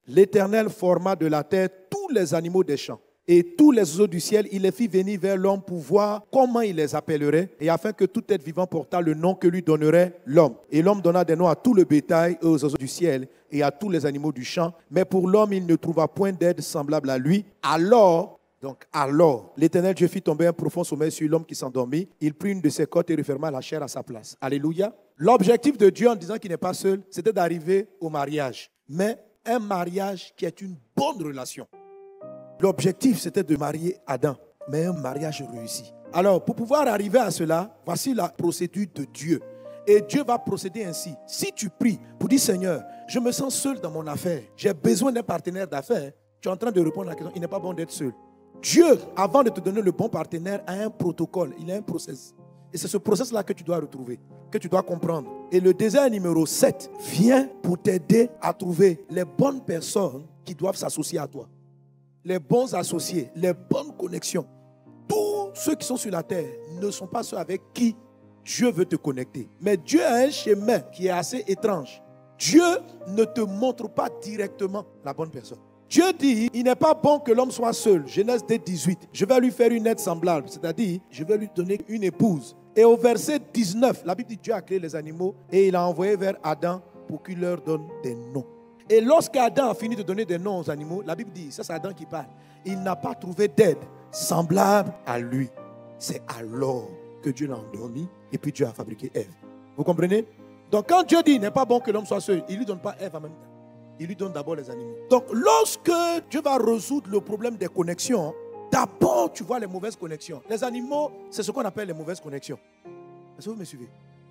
L'Éternel forma de la terre tous les animaux des champs et tous les oiseaux du ciel. Il les fit venir vers l'homme pour voir comment il les appellerait et afin que tout être vivant portât le nom que lui donnerait l'homme. Et l'homme donna des noms à tout le bétail et aux oiseaux du ciel et à tous les animaux du champ. Mais pour l'homme, il ne trouva point d'aide semblable à lui. Alors, l'Éternel Dieu fit tomber un profond sommeil sur l'homme qui s'endormit. Il prit une de ses côtes et referma la chair à sa place. Alléluia. L'objectif de Dieu en disant qu'il n'est pas seul, c'était d'arriver au mariage. Mais un mariage qui est une bonne relation. L'objectif, c'était de marier Adam, mais un mariage réussi. Alors, pour pouvoir arriver à cela, voici la procédure de Dieu. Et Dieu va procéder ainsi. Si tu pries pour dire, Seigneur, je me sens seul dans mon affaire, j'ai besoin d'un partenaire d'affaires, tu es en train de répondre à la question, il n'est pas bon d'être seul. Dieu, avant de te donner le bon partenaire, a un protocole, il a un process. Et c'est ce process-là que tu dois retrouver, que tu dois comprendre. Et le désir numéro 7 vient pour t'aider à trouver les bonnes personnes qui doivent s'associer à toi. Les bons associés, les bonnes connexions. Tous ceux qui sont sur la terre ne sont pas ceux avec qui Dieu veut te connecter. Mais Dieu a un chemin qui est assez étrange. Dieu ne te montre pas directement la bonne personne. Dieu dit, il n'est pas bon que l'homme soit seul. Genèse 18. Je vais lui faire une aide semblable. C'est-à-dire, je vais lui donner une épouse. Et au verset 19, la Bible dit, Dieu a créé les animaux et il a envoyé vers Adam pour qu'il leur donne des noms. Et lorsqu'Adam a fini de donner des noms aux animaux, la Bible dit, ça c'est Adam qui parle, il n'a pas trouvé d'aide semblable à lui. C'est alors que Dieu l'a endormi et puis Dieu a fabriqué Ève. Vous comprenez? Donc quand Dieu dit, il n'est pas bon que l'homme soit seul, il ne lui donne pas Ève en même temps. Il lui donne d'abord les animaux. Donc lorsque Dieu va résoudre le problème des connexions, d'abord tu vois les mauvaises connexions. Les animaux, c'est ce qu'on appelle les mauvaises connexions. Est-ce que vous me suivez?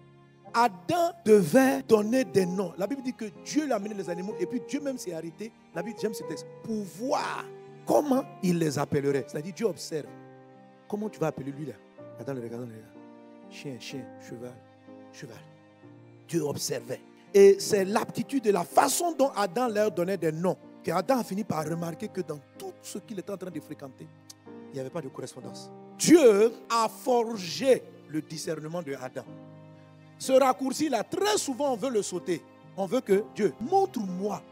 Adam devait donner des noms. La Bible dit que Dieu lui a amené les animaux et puis Dieu même s'est arrêté. La Bible, j'aime ce texte, pour voir comment il les appellerait. C'est-à-dire Dieu observe. Comment tu vas appeler lui là? Attends, regarde là. Chien, cheval, cheval. Dieu observait. Et c'est l'aptitude et la façon dont Adam leur donnait des noms que Adam a fini par remarquer que dans tout ce qu'il était en train de fréquenter, il n'y avait pas de correspondance. Dieu a forgé le discernement de Adam. Ce raccourci-là, très souvent, on veut le sauter. On veut que Dieu, montre-moi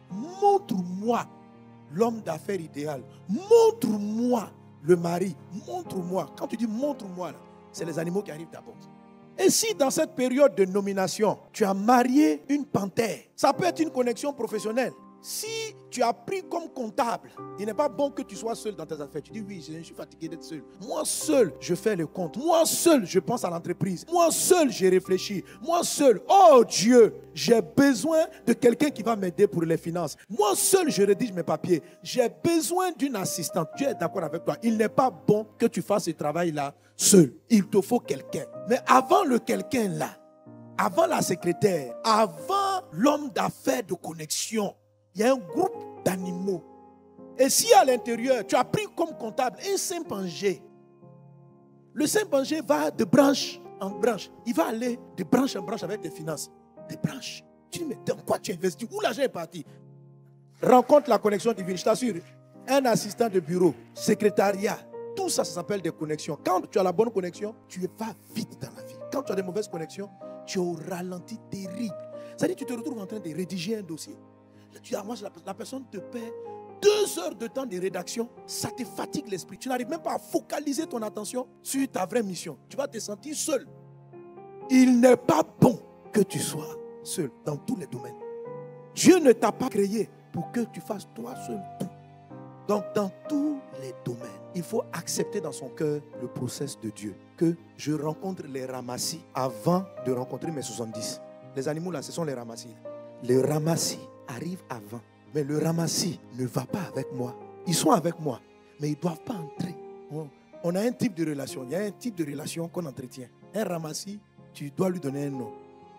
l'homme d'affaires idéal. Montre-moi le mari. Montre-moi. Quand tu dis montre-moi, c'est les animaux qui arrivent d'abord. Et si dans cette période de nomination, tu as marié une panthère, ça peut être une connexion professionnelle. Si tu as pris comme comptable, il n'est pas bon que tu sois seul dans tes affaires. Tu dis oui, je suis fatigué d'être seul. Moi seul, je fais le compte. Moi seul, je pense à l'entreprise. Moi seul, j'ai réfléchi. Moi seul, oh Dieu, j'ai besoin de quelqu'un qui va m'aider pour les finances. Moi seul, je rédige mes papiers. J'ai besoin d'une assistante. Dieu est d'accord avec toi. Il n'est pas bon que tu fasses ce travail-là seul. Il te faut quelqu'un. Mais avant le quelqu'un là, avant la secrétaire, avant l'homme d'affaires de connexion, il y a un groupe d'animaux. Et si à l'intérieur, tu as pris comme comptable un chimpanzé, le chimpanzé va de branche en branche. Il va aller de branche en branche avec tes finances. Des branches. Tu dis, mais dans quoi tu investis? Où l'argent est parti? Rencontre la connexion divine, je t'assure. Un assistant de bureau, secrétariat, tout ça, ça s'appelle des connexions. Quand tu as la bonne connexion, tu vas vite dans la vie. Quand tu as des mauvaises connexions, tu es au ralenti terrible. C'est-à-dire que tu te retrouves en train de rédiger un dossier. La personne te paie 2 heures de temps de rédaction, ça te fatigue l'esprit. Tu n'arrives même pas à focaliser ton attention sur ta vraie mission. Tu vas te sentir seul. Il n'est pas bon que tu sois seul dans tous les domaines. Dieu ne t'a pas créé pour que tu fasses toi seul tout. Donc dans tous les domaines, il faut accepter dans son cœur le process de Dieu. Que je rencontre les ramassis avant de rencontrer mes 70. Les animaux là, ce sont les ramassis. Les ramassis arrivent avant. Mais le ramassis ne va pas avec moi. Ils sont avec moi, mais ils ne doivent pas entrer. On a un type de relation. Il y a un type de relation qu'on entretient. Un ramassis, tu dois lui donner un nom.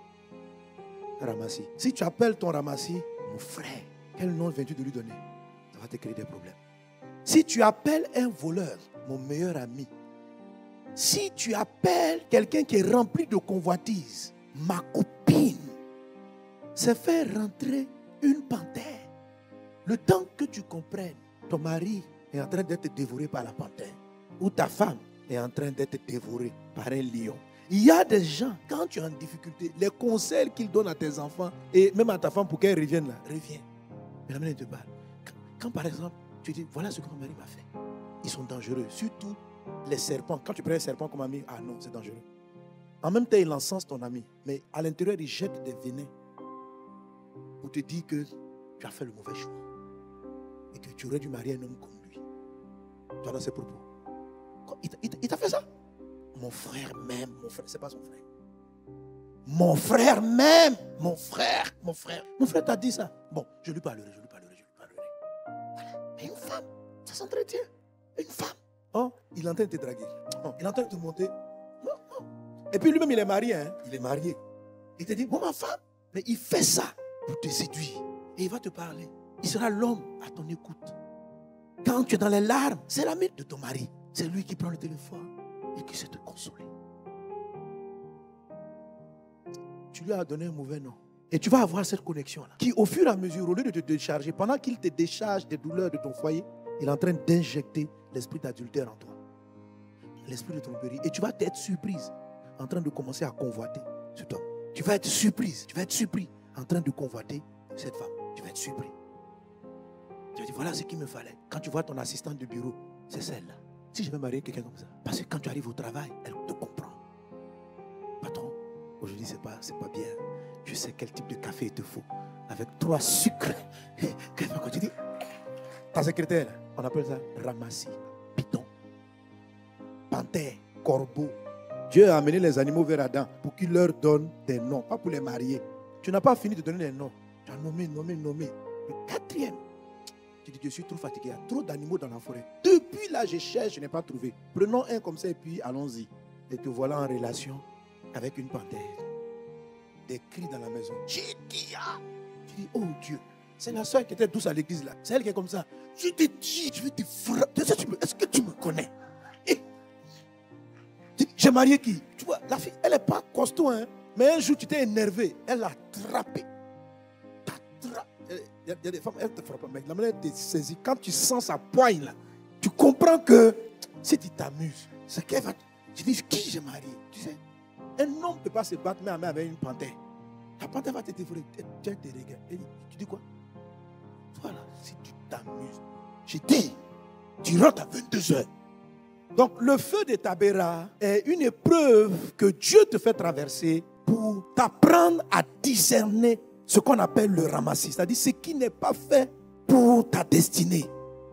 Un ramassis. Si tu appelles ton ramassis, mon frère, quel nom viens-tu de lui donner? Ça va te créer des problèmes. Si tu appelles un voleur, mon meilleur ami. Si tu appelles quelqu'un qui est rempli de convoitise, ma copine, c'est faire rentrer une panthère. Le temps que tu comprennes, ton mari est en train d'être dévoré par la panthère. Ou ta femme est en train d'être dévorée par un lion. Il y a des gens, quand tu es en difficulté, les conseils qu'ils donnent à tes enfants et même à ta femme pour qu'elle revienne là, reviens. Mais la manière dont il te parle. Quand par exemple, tu dis, voilà ce que mon mari m'a fait. Ils sont dangereux. Surtout les serpents. Quand tu prends un serpent comme ami, ah non, c'est dangereux. En même temps, il encense ton ami. Mais à l'intérieur, il jette des venins pour te dire que tu as fait le mauvais choix. Et que tu aurais dû marier un homme comme lui. Tu as dans ses propos. Il t'a fait ça? Mon frère même, mon frère, c'est pas son frère. Mon frère même, mon frère t'a dit ça. Bon, je lui parlerai. Voilà. Mais une femme, ça s'entretient. Une femme. Oh, il est en train de te draguer. Oh, il est en train de te monter. Non. Et puis lui-même, il est marié. Hein? Il est marié. Il te dit, bon, ma femme. Mais il fait ça pour te séduire. Et il va te parler. Il sera l'homme à ton écoute. Quand tu es dans les larmes, c'est l'ami de ton mari. C'est lui qui prend le téléphone et qui sait te consoler. Tu lui as donné un mauvais nom. Et tu vas avoir cette connexion-là. Qui, au fur et à mesure, au lieu de te décharger, pendant qu'il te décharge des douleurs de ton foyer, il est en train d'injecter l'esprit d'adultère en toi. L'esprit de tromperie. Et tu vas être surprise en train de commencer à convoiter cet homme. Tu vas être surprise, en train de convoiter cette femme. Tu vas être surpris. Tu vas dire, voilà ce qu'il me fallait. Quand tu vois ton assistante de bureau, c'est celle-là. Si je vais marier quelqu'un comme ça, parce que quand tu arrives au travail, elle te comprend. Patron, aujourd'hui c'est pas bien. Je sais quel type de café il te faut. Avec 3 sucres. Quand tu dis, ta secrétaire, on appelle ça ramassis, python, panthère, corbeau. Dieu a amené les animaux vers Adam pour qu'il leur donne des noms, pas pour les marier. Tu n'as pas fini de donner des noms. Tu as nommé. Le 4e. Tu dis, je suis trop fatigué. Il y a trop d'animaux dans la forêt. Depuis là, je cherche, je n'ai pas trouvé. Prenons un comme ça et puis allons-y. Et te voilà en relation avec une panthère. Des cris dans la maison. Tu dis, oh Dieu, c'est la soeur qui était douce à l'église là. C'est elle qui est comme ça. Je te dis, je vais te frapper. Est-ce que tu me connais? J'ai marié qui? Tu vois, la fille, elle n'est pas costaud, hein. Mais un jour, tu t'es énervé. Elle l'a attrapé. Il y a des femmes, elles te frappent, mais la manière de te saisir, quand tu sens sa poigne là, tu comprends que si tu t'amuses, c'est qu'elle va. Tu dis, qui j'ai marié? Tu sais, un homme ne peut pas se battre main à main avec une panthère. La panthère va te dévorer. Tu te regardes. Tu dis quoi? Voilà, si tu t'amuses. Je dis, tu rentres à 22h. Donc, le feu de Tabéra est une épreuve que Dieu te fait traverser pour t'apprendre à discerner ce qu'on appelle le ramassis, c'est-à-dire ce qui n'est pas fait pour ta destinée.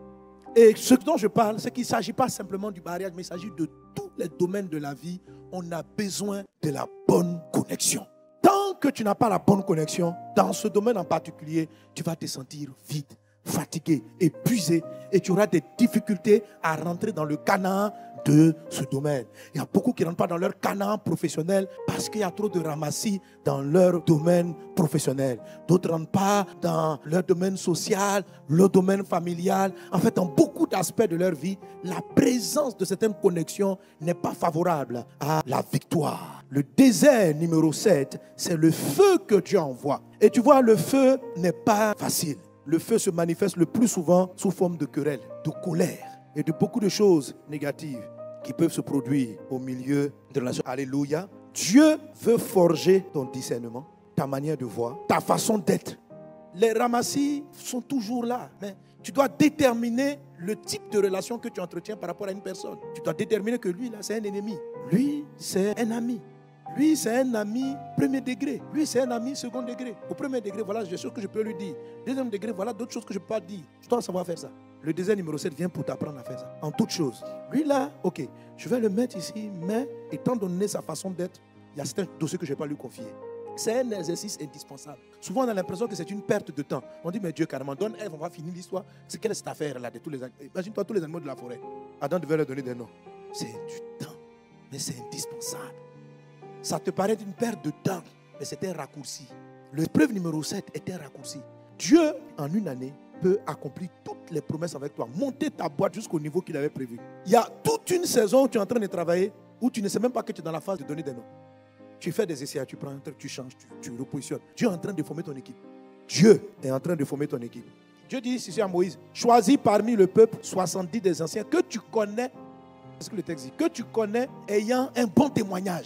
Et ce dont je parle, c'est qu'il ne s'agit pas simplement du mariage, mais il s'agit de tous les domaines de la vie. On a besoin de la bonne connexion. Tant que tu n'as pas la bonne connexion, dans ce domaine en particulier, tu vas te sentir vide, fatigué, épuisé, et tu auras des difficultés à rentrer dans le Canaan de ce domaine. Il y a beaucoup qui ne rentrent pas dans leur Canaan professionnel parce qu'il y a trop de ramassis dans leur domaine professionnel. D'autres ne rentrent pas dans leur domaine social, leur domaine familial. En fait, dans beaucoup d'aspects de leur vie, la présence de certaines connexions n'est pas favorable à la victoire. Le désert numéro 7, c'est le feu que Dieu envoie. Et tu vois, le feu n'est pas facile. Le feu se manifeste le plus souvent sous forme de querelle, de colère et de beaucoup de choses négatives qui peuvent se produire au milieu de la relation. Alléluia. Dieu veut forger ton discernement, ta manière de voir, ta façon d'être. Les ramassis sont toujours là, mais tu dois déterminer le type de relation que tu entretiens par rapport à une personne. Tu dois déterminer que lui, là, c'est un ennemi. Lui, c'est un ami. Lui, c'est un ami premier degré. Lui, c'est un ami second degré. Au premier degré, voilà des choses que je peux lui dire. Deuxième degré, voilà d'autres choses que je ne peux pas dire. Tu dois savoir faire ça. Le désert numéro 7 vient pour t'apprendre à faire ça. En toutes choses. Lui, là, ok, je vais le mettre ici, mais étant donné sa façon d'être, il y a certains dossiers que je ne vais pas lui confier. C'est un exercice indispensable. Souvent, on a l'impression que c'est une perte de temps. On dit, mais Dieu, carrément, donne Ève, on va finir l'histoire. C'est quelle est cette affaire-là de tous les animaux? Imagine-toi tous les animaux de la forêt. Adam devait leur donner des noms. C'est du temps, mais c'est indispensable. Ça te paraît une perte de temps, mais c'est un raccourci. L'épreuve numéro 7 est un raccourci. Dieu, en une année, peut accomplir toutes les promesses avec toi. Monter ta boîte jusqu'au niveau qu'il avait prévu. Il y a toute une saison où tu es en train de travailler, où tu ne sais même pas que tu es dans la phase de donner des noms. Tu fais des essais, tu prends un truc, tu changes, tu repositionnes. Dieu est en train de former ton équipe. Dieu est en train de former ton équipe. Dieu dit ici à Moïse, choisis parmi le peuple 70 des anciens que tu connais. C'est ce que le texte dit. Que tu connais ayant un bon témoignage.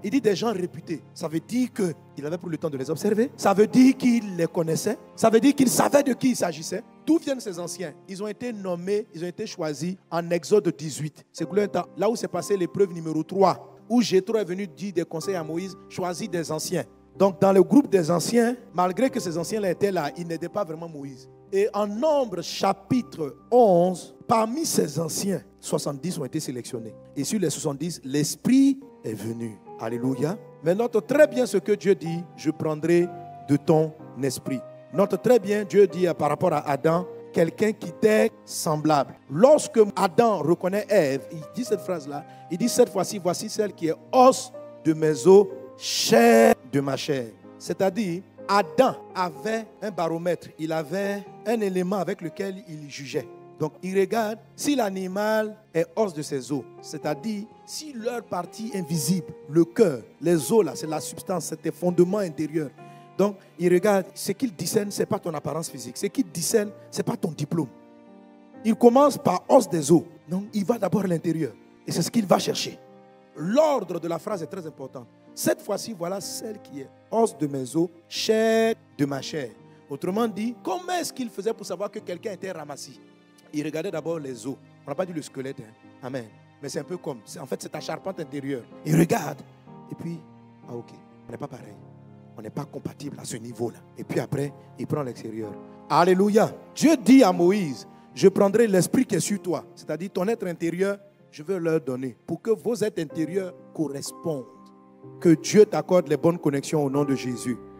Il dit des gens réputés. Ça veut dire qu'il avait pris le temps de les observer. Ça veut dire qu'il les connaissait. Ça veut dire qu'il savait de qui il s'agissait. D'où viennent ces anciens? Ils ont été nommés, ils ont été choisis en Exode 18. C'est là où s'est passée l'épreuve numéro 3, où Jéthro est venu dire des conseils à Moïse, choisis des anciens. Donc dans le groupe des anciens, malgré que ces anciens-là étaient là, ils n'aidaient pas vraiment Moïse. Et en Nombre chapitre 11, parmi ces anciens, 70 ont été sélectionnés. Et sur les 70, l'Esprit est venu. Alléluia. Mais note très bien ce que Dieu dit, je prendrai de ton esprit. Note très bien, Dieu dit par rapport à Adam, quelqu'un qui t'est semblable. Lorsque Adam reconnaît Ève, il dit cette phrase-là, il dit cette fois-ci, voici celle qui est os de mes os, chair de ma chair. C'est-à-dire, Adam avait un baromètre, il avait un élément avec lequel il jugeait. Donc il regarde si l'animal est os de ses os, c'est-à-dire si leur partie invisible, le cœur, les os là, c'est la substance, c'est tes fondements intérieurs. Donc il regarde, ce qu'il discerne, ce n'est pas ton apparence physique, ce qu'il discerne, ce n'est pas ton diplôme. Il commence par os des os, donc il va d'abord à l'intérieur et c'est ce qu'il va chercher. L'ordre de la phrase est très important. Cette fois-ci, voilà celle qui est os de mes os, chair de ma chair. Autrement dit, comment est-ce qu'il faisait pour savoir que quelqu'un était ramassis? Il regardait d'abord les os. On n'a pas dit le squelette. Amen. Mais c'est un peu comme, en fait, c'est ta charpente intérieure. Il regarde. Et puis, ok, on n'est pas pareil. On n'est pas compatible à ce niveau-là. Et puis après, il prend l'extérieur. Alléluia. Dieu dit à Moïse, je prendrai l'esprit qui est sur toi. C'est-à-dire ton être intérieur, je veux leur donner. Pour que vos êtres intérieurs correspondent. Que Dieu t'accorde les bonnes connexions au nom de Jésus.